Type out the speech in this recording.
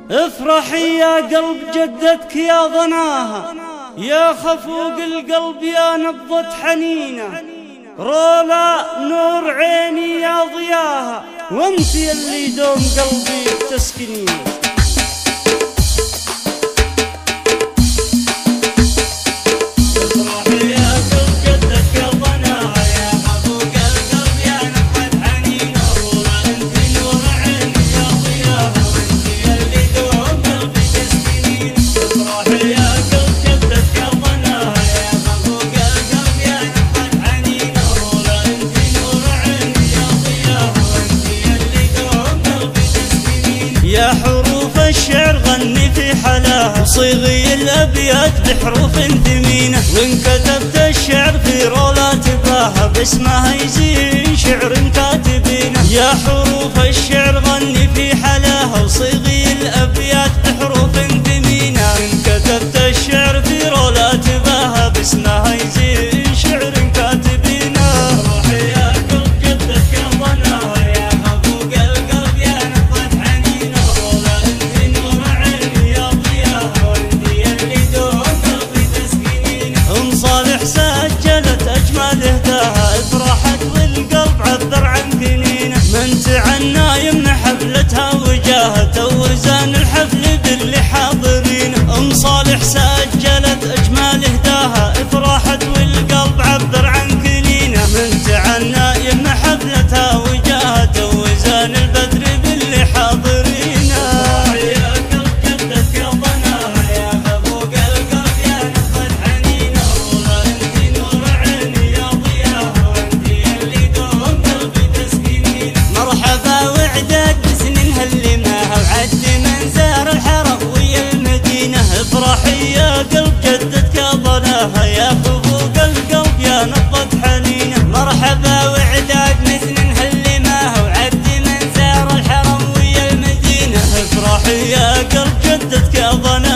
افرحي يا قلب جدتك يا ضناها، يا خفوق القلب يا نبضة حنينه، رولا نور عيني يا ضياها، وانت اللي دوم قلبي تسكنينه. يا حروف الشعر غني في حلاها، صيغي الأبيات بحروف ثمينة، وإن كتبت الشعر في رولات باها، باسمها يزين شعر كاتبينه. يا حروف الشعر غني في حلاها، وصيغي الأبيات بحروف ثمينة، وإن كتبت الشعر في رولات باها، باسمها يزين شعر كاتبينه. سجلت أجمل إهداها، افرحت والقلب عبر عن كنينه، من تعنى يمنع حفلتها وجاهت، وزان الحفل باللي حاضرينه. أم صالح سجلت أجمل إهداها، افرحت والقلب عبر عن كنينه، من تعنى يمنع حفلتها وجاهت، وزان البدر باللي حاضرينه. افرحي يا قلب جدتك يا ضناها، يا خفوق القلب يا نبضة حنينه، مرحبا وعداد مثل نهلماها، وعد من زار الحرم ويا المدينة. افرحي يا قلب جدتك يا ضناها.